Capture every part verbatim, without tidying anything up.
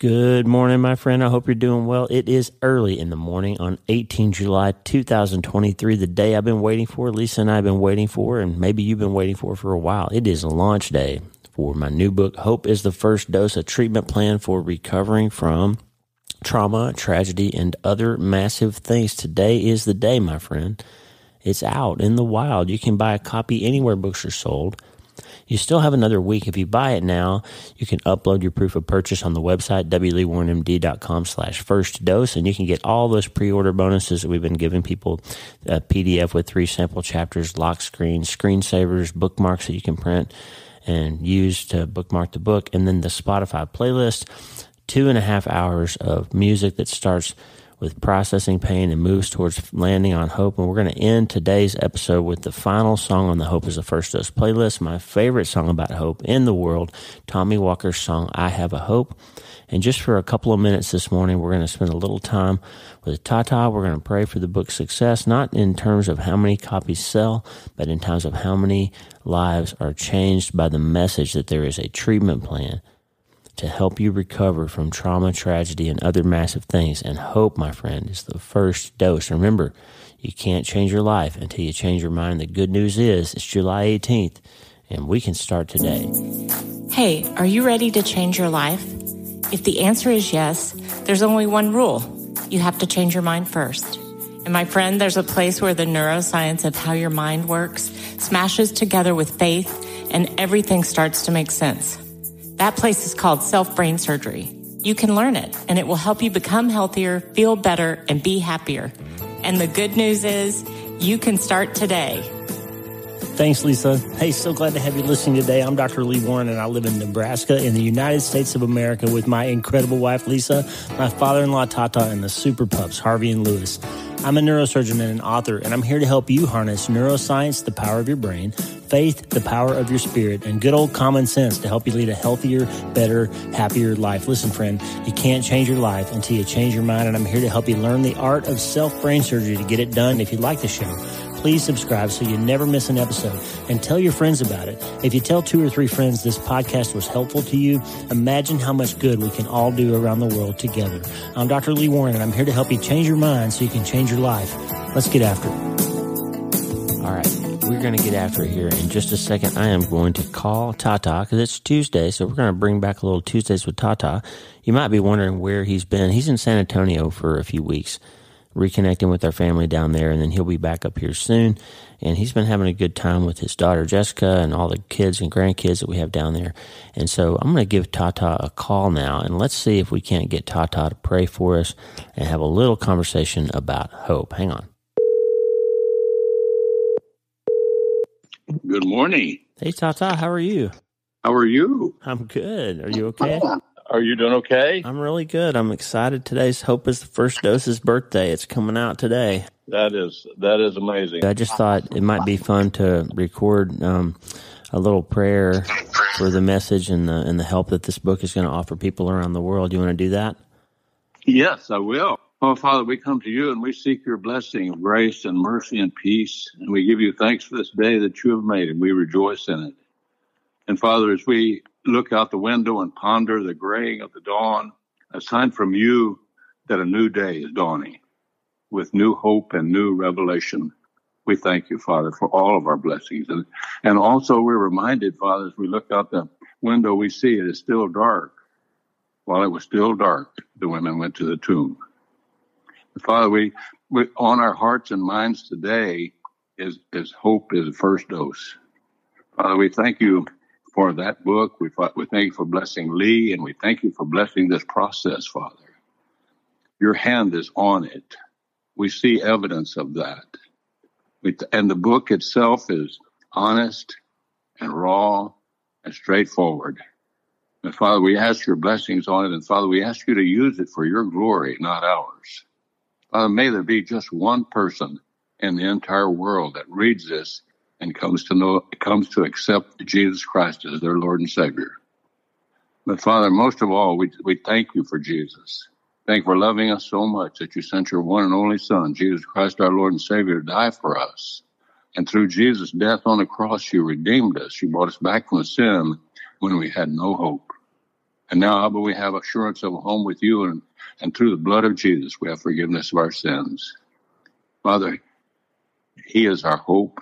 Good morning, my friend. I hope you're doing well. It is early in the morning on the eighteenth of July, two thousand twenty-three, the day I've been waiting for, Lisa and I have been waiting for, and maybe you've been waiting for for a while. It is launch day for my new book, Hope is the First Dose, a treatment plan for recovering from trauma, tragedy, and other massive things. Today is the day, my friend. It's out in the wild. You can buy a copy anywhere books are sold. You still have another week. If you buy it now, you can upload your proof of purchase on the website, w lee warren m d dot com slash first dose, and you can get all those pre-order bonuses that we've been giving people, a P D F with three sample chapters, lock screens, screensavers, bookmarks that you can print and use to bookmark the book, and then the Spotify playlist, two and a half hours of music that starts with processing pain and moves towards landing on hope. And we're going to end today's episode with the final song on the Hope is the First Dose playlist, my favorite song about hope in the world, Tommy Walker's song, I Have a Hope. And just for a couple of minutes this morning, we're going to spend a little time with Tata. We're going to pray for the book's success, not in terms of how many copies sell, but in terms of how many lives are changed by the message that there is a treatment plan to help you recover from trauma, tragedy, and other massive things. And hope, my friend, is the first dose. Remember, you can't change your life until you change your mind. The good news is it's July eighteenth, and we can start today. Hey, are you ready to change your life? If the answer is yes, there's only one rule. You have to change your mind first. And my friend, there's a place where the neuroscience of how your mind works smashes together with faith, and everything starts to make sense. That place is called self-brain surgery. You can learn it, and it will help you become healthier, feel better, and be happier. And the good news is you can start today. Thanks, Lisa. Hey, so glad to have you listening today. I'm Doctor Lee Warren, and I live in Nebraska in the United States of America with my incredible wife, Lisa, my father-in-law, Tata, and the super pups, Harvey and Lewis. I'm a neurosurgeon and an author, and I'm here to help you harness neuroscience, the power of your brain, faith, the power of your spirit, and good old common sense to help you lead a healthier, better, happier life. Listen, friend, you can't change your life until you change your mind, and I'm here to help you learn the art of self-brain surgery to get it done. If you like the show, please subscribe so you never miss an episode, and tell your friends about it. If you tell two or three friends this podcast was helpful to you, imagine how much good we can all do around the world together. I'm Doctor Lee Warren, and I'm here to help you change your mind so you can change your life. Let's get after it. All right, we're going to get after it here in just a second. I am going to call Tata because it's Tuesday, so we're going to bring back a little Tuesdays with Tata. You might be wondering where he's been. He's in San Antonio for a few weeks, reconnecting with our family down there, and then he'll be back up here soon. And he's been having a good time with his daughter Jessica and all the kids and grandkids that we have down there. And so I'm going to give Tata a call now, and let's see if we can't get Tata to pray for us and have a little conversation about hope. Hang on. Good morning. Hey, Tata, how are you? How are you? I'm good. Are you okay? Are you doing okay? I'm really good. I'm excited. Today's Hope is the First Dose's birthday. It's coming out today. That is that is amazing. I just thought it might be fun to record um, a little prayer for the message and the and the help that this book is going to offer people around the world. You want to do that? Yes, I will. Oh, Father, we come to you and we seek your blessing of grace and mercy and peace. And we give you thanks for this day that you have made, and we rejoice in it. And Father, as we look out the window and ponder the graying of the dawn, a sign from you that a new day is dawning with new hope and new revelation. We thank you, Father, for all of our blessings. And, and also we're reminded, Father, as we look out the window, we see it is still dark. While it was still dark, the women went to the tomb. And Father, we, we on our hearts and minds today is, is hope is the first dose. Father, we thank you for that book. We, we thank you for blessing Lee, and we thank you for blessing this process, Father. Your hand is on it. We see evidence of that. We, and the book itself is honest and raw and straightforward. And Father, we ask your blessings on it, and Father, we ask you to use it for your glory, not ours. Father, may there be just one person in the entire world that reads this and comes to know, comes to accept Jesus Christ as their Lord and Savior. But Father, most of all, we we thank you for Jesus. Thank you for loving us so much that you sent your one and only Son, Jesus Christ, our Lord and Savior, to die for us. And through Jesus' death on the cross, you redeemed us. You brought us back from sin when we had no hope. And now, Abba, we have assurance of a home with you, and, and through the blood of Jesus, we have forgiveness of our sins. Father, he is our hope.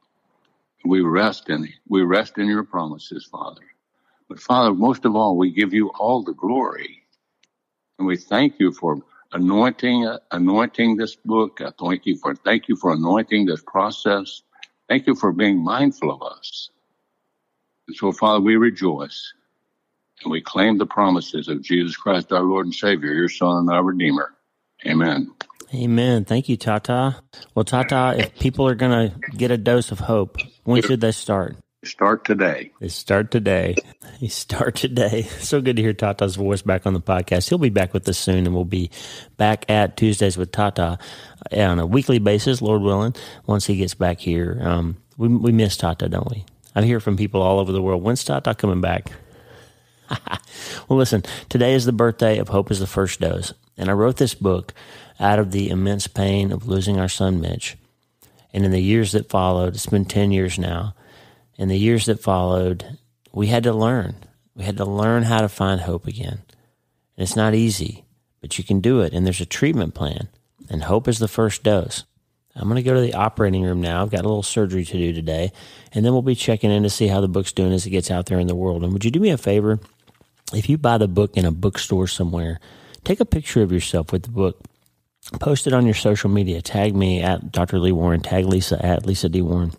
We rest in we rest in your promises, Father. But Father, most of all, we give you all the glory. And we thank you for anointing uh, anointing this book. I thank you for thank you for anointing this process. Thank you for being mindful of us. And so, Father, we rejoice. And we claim the promises of Jesus Christ, our Lord and Savior, your Son and our Redeemer. Amen. Amen. Thank you, Tata. Well, Tata, if people are going to get a dose of hope, when should they start? Start today. They start today. They start today. So good to hear Tata's voice back on the podcast. He'll be back with us soon, and we'll be back at Tuesdays with Tata on a weekly basis, Lord willing, once he gets back here. Um, we, we miss Tata, don't we? I hear from people all over the world, when's Tata coming back? Well, listen, today is the birthday of Hope is the First Dose, and I wrote this book out of the immense pain of losing our son, Mitch. And in the years that followed, it's been ten years now, in the years that followed, we had to learn. We had to learn how to find hope again. And it's not easy, but you can do it, and there's a treatment plan, and hope is the first dose. I'm going to go to the operating room now. I've got a little surgery to do today, and then we'll be checking in to see how the book's doing as it gets out there in the world. And would you do me a favor? If you buy the book in a bookstore somewhere, take a picture of yourself with the book, post it on your social media, tag me at Doctor Lee Warren, tag Lisa at Lisa D. Warren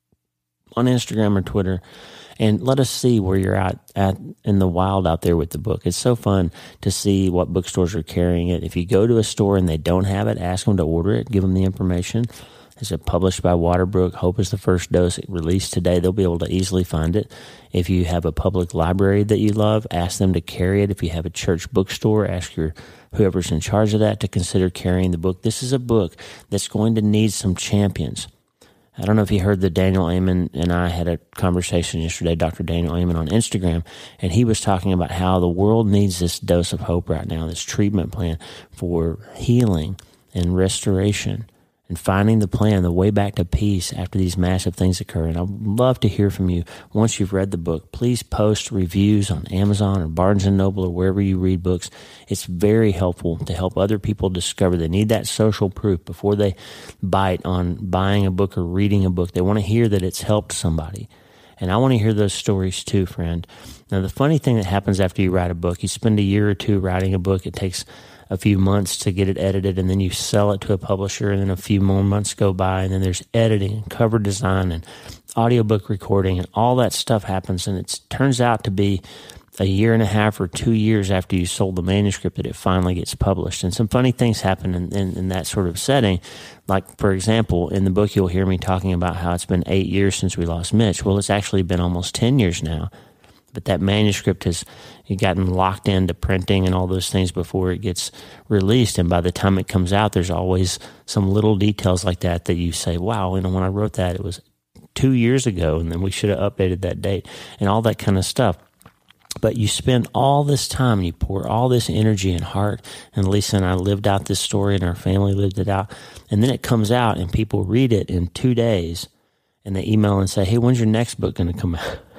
on Instagram or Twitter, and let us see where you're at, at in the wild out there with the book. It's so fun to see what bookstores are carrying it. If you go to a store and they don't have it, ask them to order it, give them the information. Is it published by Waterbrook? Hope is the First Dose. It released today. They'll be able to easily find it. If you have a public library that you love, ask them to carry it. If you have a church bookstore, ask your whoever's in charge of that to consider carrying the book. This is a book that's going to need some champions. I don't know if you heard that Daniel Amen and I had a conversation yesterday, Doctor Daniel Amen on Instagram, and he was talking about how the world needs this dose of hope right now, this treatment plan for healing and restoration and finding the plan, the way back to peace after these massive things occur. And I'd love to hear from you once you've read the book. Please post reviews on Amazon or Barnes and Noble or wherever you read books. It's very helpful to help other people discover. They need that social proof before they bite on buying a book or reading a book. They want to hear that it's helped somebody. And I want to hear those stories too, friend. Now, the funny thing that happens after you write a book, you spend a year or two writing a book. It takes a few months to get it edited, and then you sell it to a publisher, and then a few more months go by, and then there's editing and cover design and audiobook recording, and all that stuff happens, and it turns out to be a year and a half or two years after you sold the manuscript that it finally gets published. And some funny things happen in, in, in that sort of setting. Like, for example, in the book you'll hear me talking about how it's been eight years since we lost Mitch. Well, it's actually been almost ten years now. But that manuscript has gotten locked into printing and all those things before it gets released. And by the time it comes out, there's always some little details like that that you say, wow, you know, when I wrote that, it was two years ago, and then we should have updated that date and all that kind of stuff. But you spend all this time, and you pour all this energy and heart, and Lisa and I lived out this story, and our family lived it out. And then it comes out, and people read it in two days, and they email and say, hey, when's your next book going to come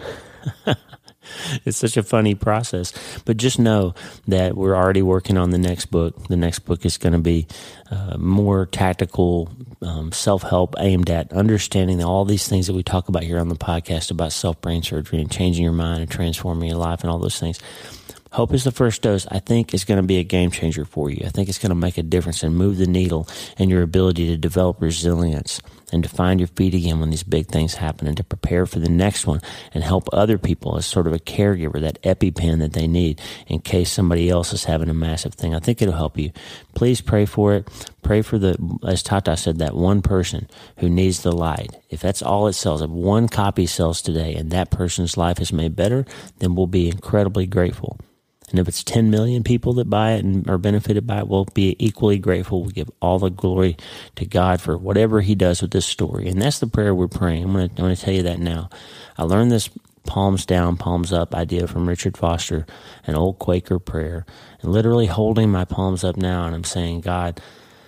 out? It's such a funny process, but just know that we're already working on the next book. The next book is going to be uh, more tactical um, self-help aimed at understanding all these things that we talk about here on the podcast about self-brain surgery and changing your mind and transforming your life and all those things. Hope is the First Dose, I think, is going to be a game changer for you. I think it's going to make a difference and move the needle in your ability to develop resilience and to find your feet again when these big things happen and to prepare for the next one and help other people as sort of a caregiver, that EpiPen that they need in case somebody else is having a massive thing. I think it'll help you. Please pray for it. Pray for the, as Tata said, that one person who needs the light. If that's all it sells, if one copy sells today and that person's life is made better, then we'll be incredibly grateful. And if it's ten million people that buy it and are benefited by it, we'll be equally grateful. We give all the glory to God for whatever he does with this story. And that's the prayer we're praying. I'm going to, I'm going to tell you that now. I learned this palms down, palms up idea from Richard Foster, an old Quaker prayer. And literally holding my palms up now, and I'm saying, God,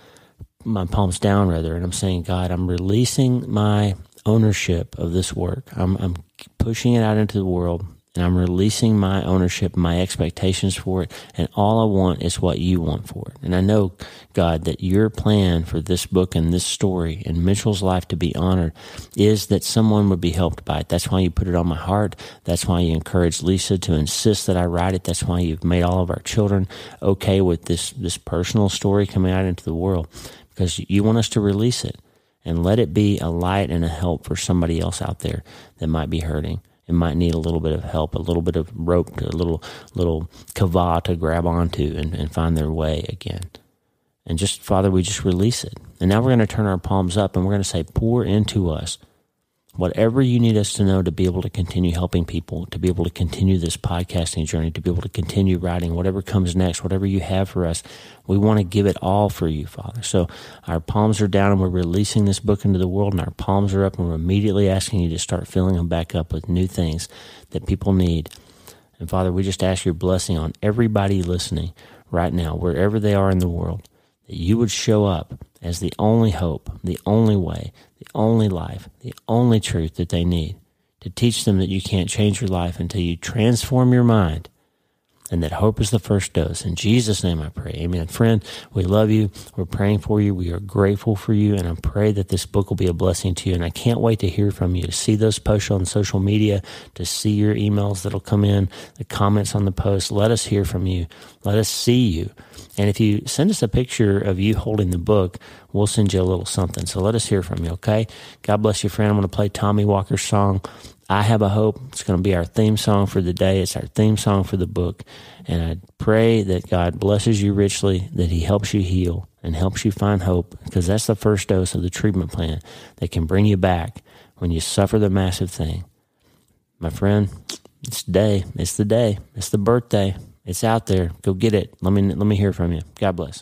my palms down rather, and I'm saying, God, I'm releasing my ownership of this work. I'm, I'm pushing it out into the world. And I'm releasing my ownership, my expectations for it, and all I want is what you want for it. And I know, God, that your plan for this book and this story and Mitchell's life to be honored is that someone would be helped by it. That's why you put it on my heart. That's why you encouraged Lisa to insist that I write it. That's why you've made all of our children okay with this, this personal story coming out into the world, because you want us to release it and let it be a light and a help for somebody else out there that might be hurting and might need a little bit of help, a little bit of rope, a little little kavah to grab onto and, and find their way again. And just, Father, we just release it. And now we're going to turn our palms up and we're going to say, pour into us whatever you need us to know to be able to continue helping people, to be able to continue this podcasting journey, to be able to continue writing, whatever comes next, whatever you have for us. We want to give it all for you, Father. So our palms are down and we're releasing this book into the world, and our palms are up and we're immediately asking you to start filling them back up with new things that people need. And Father, we just ask your blessing on everybody listening right now, wherever they are in the world, that you would show up as the only hope, the only way, the only life, the only truth that they need, to teach them that you can't change your life until you transform your mind, and that hope is the first dose. In Jesus' name I pray. Amen. Friend, we love you. We're praying for you. We are grateful for you, and I pray that this book will be a blessing to you, and I can't wait to hear from you, to see those posts on social media, to see your emails that'll come in, the comments on the post. Let us hear from you. Let us see you. And if you send us a picture of you holding the book, we'll send you a little something. So let us hear from you, okay? God bless you, friend. I'm going to play Tommy Walker's song, I Have a Hope. It's going to be our theme song for the day. It's our theme song for the book. And I pray that God blesses you richly, that he helps you heal and helps you find hope, because that's the first dose of the treatment plan that can bring you back when you suffer the massive thing. My friend, it's the day. It's the day. It's the birthday. It's out there. Go get it. Let me let me hear from you. God bless.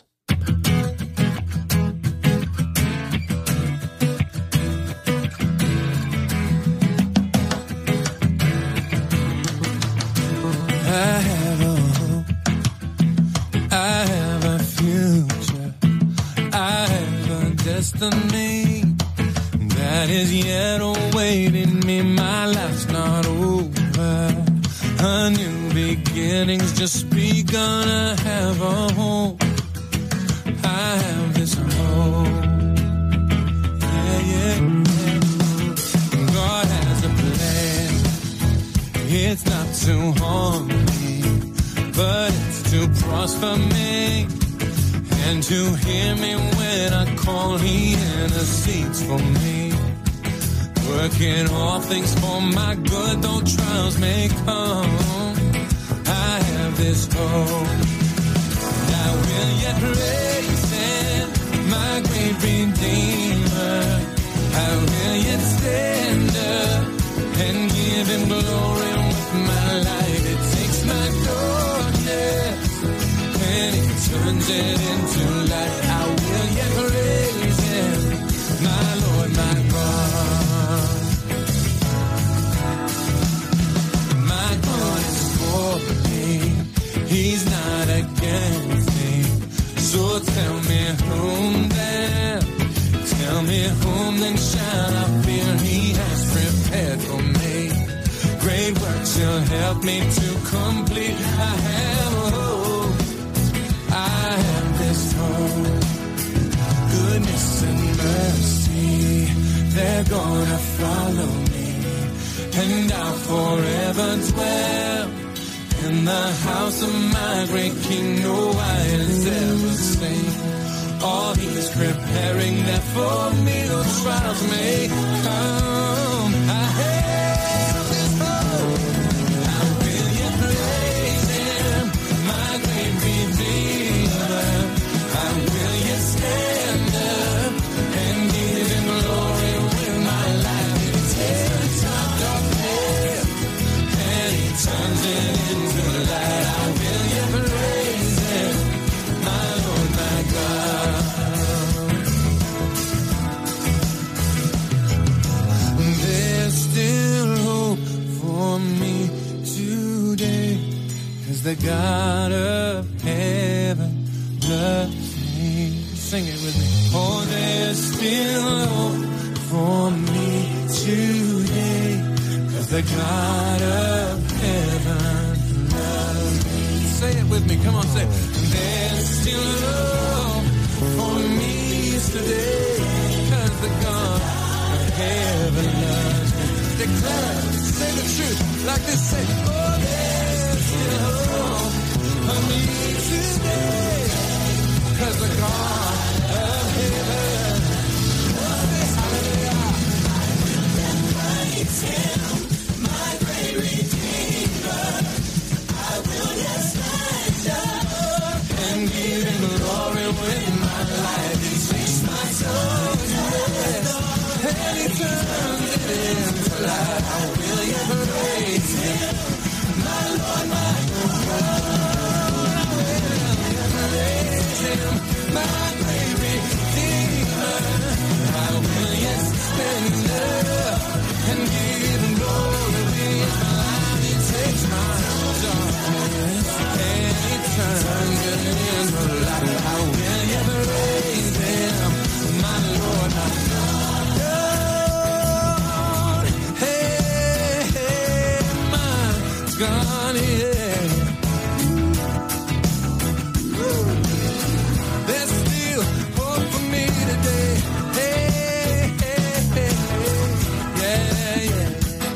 I have a hope, I have a future, I have a destiny that is yet awaiting me. My life's not over, a new beginning's just begun. I have a hope, I have this hope, yeah, yeah, yeah. God has a plan. It's not to harm me, but it's to prosper me, and to hear me when I call. He intercedes for me, working all things for my good, though trials may come. I have this hope, and I will yet praise him, my great Redeemer. I will yet stand up and give him glory with my life. It takes my darkness and it turns it into light. I will yet praise him, my Lord, my God. My God is for me, he's not against me. So tell me whom then, tell me whom then shall I fear? He has prepared for me great works he'll help me to complete. I have a hope, I have this hope. Goodness and mercy, they're gonna follow me, and I'll forever dwell in the house of my great King. No eye has ever seen all he's preparing there for me. Though trials may come, I have this hope. I will yet praise him, my great Redeemer. I will yet stand up and give him glory with my life. He takes my darkness and he turns it into light. I will yet praise him, my Lord, my God. There's still hope for me today, 'cause the God of heaven loves me. Sing it with me. Oh, there's still hope for me today, 'cause the God of heaven it with me. Come on, say, there's still love for me today, 'cause the God of heaven loves me. Declare, say the truth, like this, say, oh, there's still hope for me today, 'cause the God of heaven loves me. Hallelujah. I will praise him, my great Redeemer. I will just stand up and give him glory with my life. He takes my soul, yes, and he turns it into life. I will yet praise him, my Lord, my God. I will yet praise him, my great Redeemer. I will yet stand up and give him glory with my life. He takes my darkness and he turns it into light. I will yet praise him, my Lord, my God. Hey, hey, my God, yeah. Woo. There's still hope for me today. Hey, hey, hey, hey. Yeah, yeah.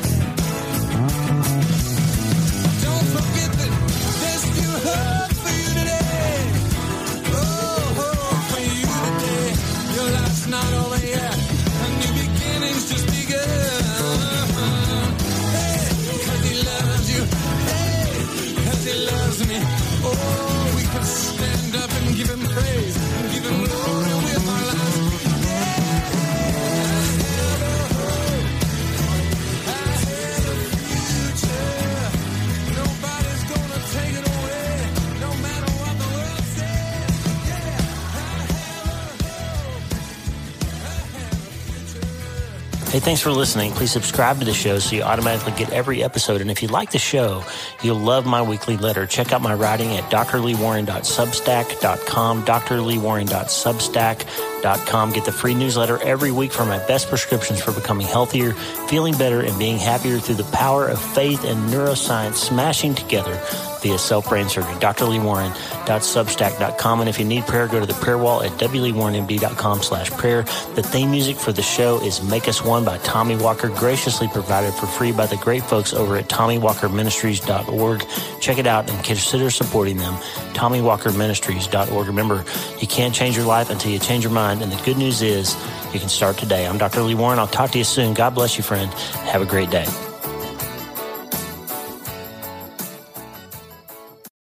Don't forget that there's still hope for you today. Oh, hope for you today. Your life's not over yet. A new beginning's just begun. Hey, 'cause he loves you. Hey, 'cause he loves me. Oh, we can stand up and give him praise and give him glory with our lives. Nobody's gonna take it away, no matter what the world says. Yeah, I have a hope. I have a future. Hey, thanks for listening. Please subscribe to the show so you automatically get every episode. And if you like the show, you'll love my weekly letter. Check out my writing at d r lee warren dot substack dot com, d r lee warren dot substack dot com. Get the free newsletter every week for my best prescriptions for becoming healthier, feeling better, and being happier through the power of faith and neuroscience smashing together via self-brain surgery. d r lee warren dot substack dot com. And if you need prayer, go to the prayer wall at w lee warren m d dot com slash prayer. The theme music for the show is Make Us One by Tommy Walker, graciously provided for free by the great folks over at tommy walker ministries dot org. Check it out and consider supporting them. tommy walker ministries dot org. Remember, you can't change your life until you change your mind. And the good news is you can start today. I'm Doctor Lee Warren. I'll talk to you soon. God bless you, friend. Have a great day.